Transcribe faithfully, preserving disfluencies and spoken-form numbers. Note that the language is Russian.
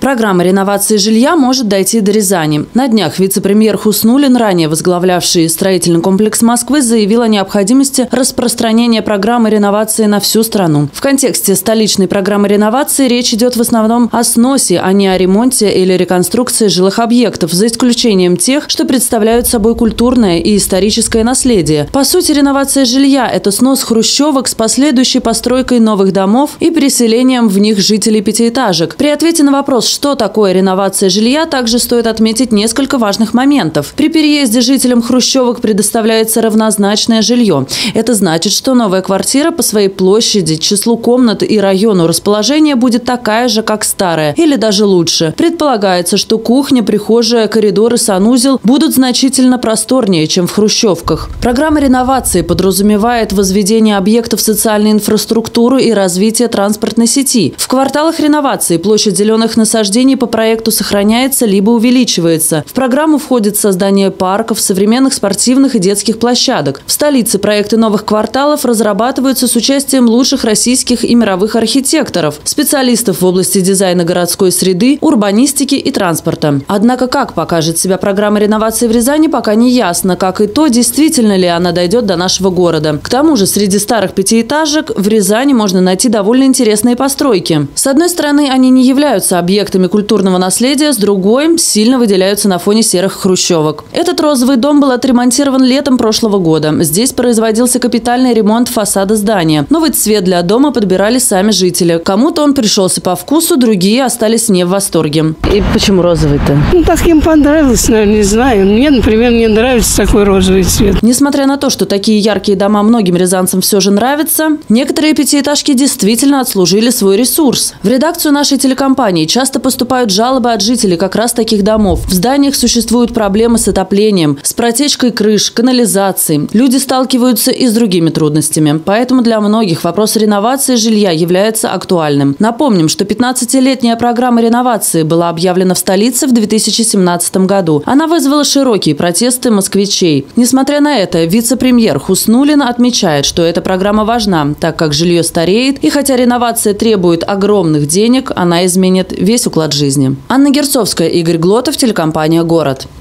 Программа реновации жилья может дойти до Рязани. На днях вице-премьер Хуснуллин, ранее возглавлявший строительный комплекс Москвы, заявил о необходимости распространения программы реновации на всю страну. В контексте столичной программы реновации речь идет в основном о сносе, а не о ремонте или реконструкции жилых объектов, за исключением тех, что представляют собой культурное и историческое наследие. По сути, реновация жилья – это снос хрущевок с последующей постройкой новых домов и переселением в них жителей пятиэтажек. При ответе на вопрос, что такое реновация жилья, также стоит отметить несколько важных моментов. При переезде жителям хрущевок предоставляется равнозначное жилье. Это значит, что новая квартира по своей площади, числу комнат и району расположения будет такая же, как старая, или даже лучше. Предполагается, что кухня, прихожая, коридор и санузел будут значительно просторнее, чем в хрущевках. Программа реновации подразумевает возведение объектов социальной инфраструктуры и развитие транспортной сети. В кварталах реновации площадь зеленых насаждений по проекту сохраняется либо увеличивается. В программу входит создание парков, современных спортивных и детских площадок. В столице проекты новых кварталов разрабатываются с участием лучших российских и мировых архитекторов, специалистов в области дизайна городской среды, урбанистики и транспорта. Однако, как покажет себя программа реновации в Рязани, пока не ясно, как и то, действительно ли она дойдет до нашего города. К тому же, среди старых пятиэтажек в Рязани можно найти довольно интересные постройки. С одной стороны, они не являются объектами культурного наследия, с другой сильно выделяются на фоне серых хрущевок. Этот розовый дом был отремонтирован летом прошлого года. Здесь производился капитальный ремонт фасада здания. Новый цвет для дома подбирали сами жители. Кому-то он пришелся по вкусу, другие остались не в восторге. И почему розовый-то? Ну, так им понравилось, наверное, не знаю. Мне, например, не нравится такой розовый цвет. Несмотря на то, что такие яркие дома многим рязанцам все же нравятся, некоторые пятиэтажки действительно отслужили свой ресурс. В редакцию нашей телекомпании часто поступают жалобы от жителей как раз таких домов. В зданиях существуют проблемы с отоплением, с протечкой крыш, канализацией. Люди сталкиваются и с другими трудностями. Поэтому для многих вопрос реновации жилья является актуальным. Напомним, что пятнадцатилетняя программа реновации была объявлена в столице в две тысячи семнадцатом году. Она вызвала широкие протесты москвичей. Несмотря на это, вице-премьер Хуснуллин отмечает, что эта программа важна, так как жилье стареет, и хотя реновация требует огромных денег, она изменит весь уклад жизни. Анна Герцовская, Игорь Глотов, телекомпания «Город».